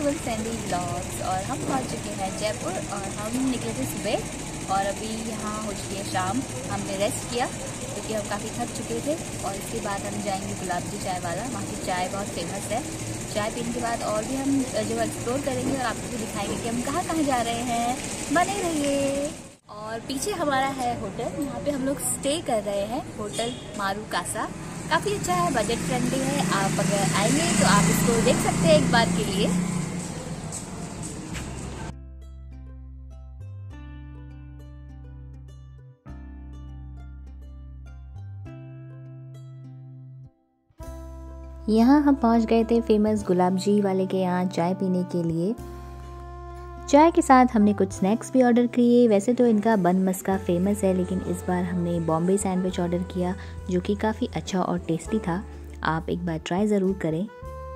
Travel Sandy blogs. और हम पहुंच चुके हैं जयपुर और हम निकले थे सुबह और अभी यहाँ हो चुकी है शाम। हमने रेस्ट किया क्योंकि हम काफ़ी थक चुके थे और इसके बाद हम जाएंगे गुलाब जी चाय वाला। वहाँ की चाय बहुत फेमस है। चाय पीने के बाद और भी हम जो एक्सप्लोर करेंगे और आपको भी दिखाएंगे कि हम कहाँ कहाँ जा रहे हैं। बने रहिए। और पीछे हमारा है होटल, यहाँ पे हम लोग स्टे कर रहे हैं, होटल मारू कासा। काफ़ी अच्छा है, बजट फ्रेंडली है। आप अगर आएंगे तो आप इसको देख सकते हैं एक बार के लिए। यहाँ हम पहुँच गए थे फेमस गुलाब जी वाले के यहाँ चाय पीने के लिए। चाय के साथ हमने कुछ स्नैक्स भी ऑर्डर किए। वैसे तो इनका बन मस्का फेमस है, लेकिन इस बार हमने बॉम्बे सैंडविच ऑर्डर किया जो कि काफ़ी अच्छा और टेस्टी था। आप एक बार ट्राई ज़रूर करें।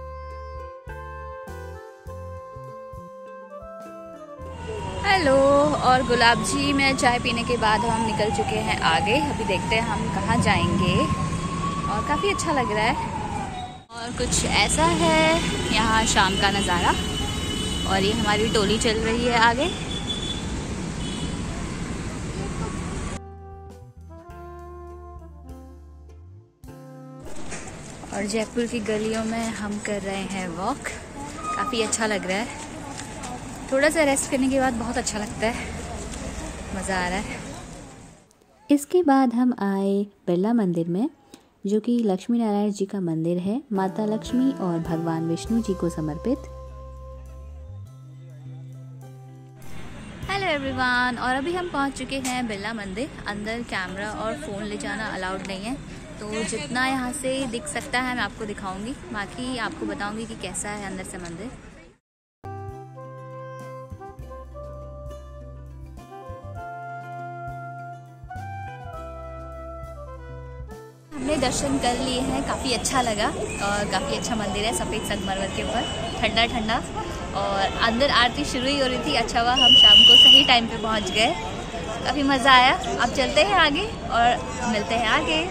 हेलो। और गुलाब जी में चाय पीने के बाद हम निकल चुके हैं आगे। अभी देखते हैं हम कहाँ जाएंगे और काफ़ी अच्छा लग रहा है। और कुछ ऐसा है यहाँ शाम का नज़ारा और ये हमारी टोली चल रही है आगे। और जयपुर की गलियों में हम कर रहे हैं वॉक। काफ़ी अच्छा लग रहा है। थोड़ा सा रेस्ट करने के बाद बहुत अच्छा लगता है, मज़ा आ रहा है। इसके बाद हम आए बिरला मंदिर में, जो कि लक्ष्मी नारायण जी का मंदिर है, माता लक्ष्मी और भगवान विष्णु जी को समर्पित। Hello everyone. और अभी हम पहुंच चुके हैं बिरला मंदिर। अंदर कैमरा और फ़ोन ले जाना अलाउड नहीं है, तो जितना यहाँ से दिख सकता है मैं आपको दिखाऊंगी, बाकी आपको बताऊंगी कि कैसा है अंदर से मंदिर। हमने दर्शन कर लिए हैं, काफ़ी अच्छा लगा और काफ़ी अच्छा मंदिर है, सफ़ेद संगमरमर के ऊपर, ठंडा ठंडा। और अंदर आरती शुरू ही हो रही थी। अच्छा हुआ हम शाम को सही टाइम पे पहुंच गए, काफ़ी मज़ा आया। अब चलते हैं आगे और मिलते हैं आगे।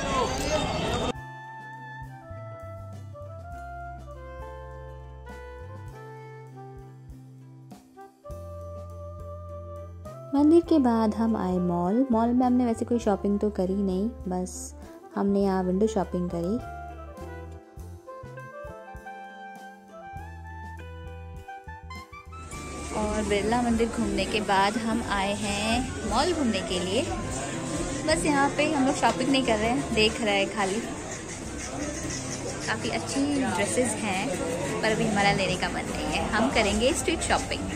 मंदिर के बाद हम आए मॉल। मॉल में हमने वैसे कोई शॉपिंग तो करी नहीं, बस हमने यहाँ विंडो शॉपिंग करी। और बिरला मंदिर घूमने के बाद हम आए हैं मॉल घूमने के लिए। बस यहाँ पे हम लोग शॉपिंग नहीं कर रहे हैं, देख रहे हैं खाली। काफ़ी अच्छी ड्रेसेस हैं पर अभी हमारा लेने का मन नहीं है, हम करेंगे स्ट्रीट शॉपिंग।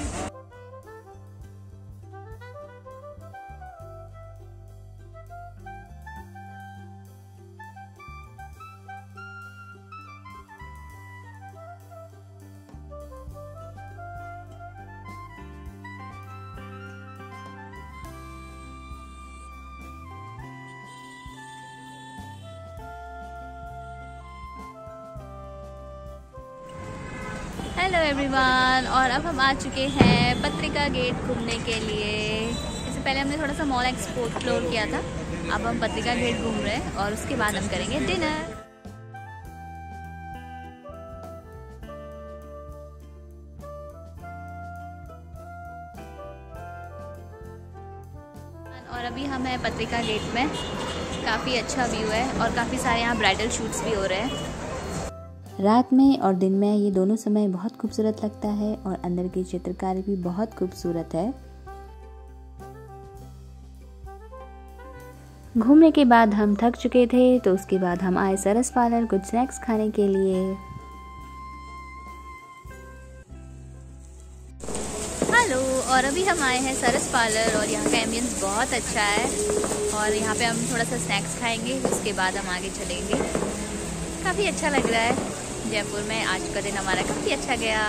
Hello everyone. और अब हम आ चुके हैं पत्रिका गेट घूमने के लिए। इससे पहले हमने थोड़ा सा मॉल एक्सप्लोर किया था, अब हम पत्रिका गेट घूम रहे हैं और उसके बाद हम करेंगे डिनर। और अभी हम हैं पत्रिका गेट में। काफ़ी अच्छा व्यू है और काफ़ी सारे यहाँ ब्राइडल शूट्स भी हो रहे हैं। रात में और दिन में ये दोनों समय बहुत खूबसूरत लगता है और अंदर की चित्रकारी भी बहुत खूबसूरत है। घूमने के बाद हम थक चुके थे, तो उसके बाद हम आए सरस पार्लर कुछ स्नैक्स खाने के लिए। हेलो। और अभी हम आए हैं सरस पार्लर और यहाँ का एम्बियंस बहुत अच्छा है और यहाँ पे हम थोड़ा सा स्नैक्स खाएंगे, उसके बाद हम आगे चलेंगे। काफ़ी अच्छा लग रहा है जयपुर में। आज का दिन हमारा काफ़ी अच्छा गया।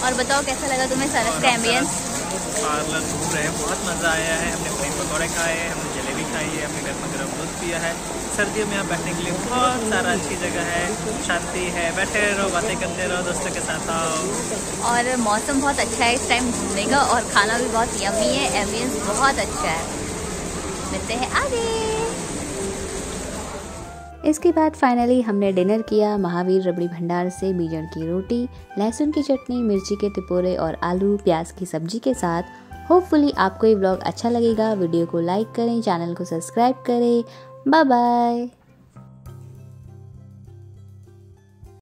और बताओ कैसा लगा तुम्हें सरस का एम्बियंस? पार्लर घूम रहे हैं, बहुत मज़ा आया है। हमने प्लेन पकौड़े खाए हैं, हमने जलेबी खाई है, हमने गर्मा गर्म दूध पिया है। सर्दियों में यहाँ बैठने के लिए बहुत सारा अच्छी जगह है, शांति है, बैठे रहो, बातें करते रहो, दोस्तों के साथ आओ। और मौसम बहुत अच्छा है इस टाइम घूमने का, और खाना भी बहुत यम्मी है, एम्बियंस बहुत अच्छा है। मिलते हैं आगे। इसके बाद फाइनली हमने डिनर किया महावीर रबड़ी भंडार से बीजन की रोटी, लहसुन की चटनी, मिर्ची के टिपोरे और आलू प्याज की सब्जी के साथ। होपफुली आपको ये व्लॉग अच्छा लगेगा। वीडियो को लाइक करें, चैनल को सब्सक्राइब करें। Bye bye.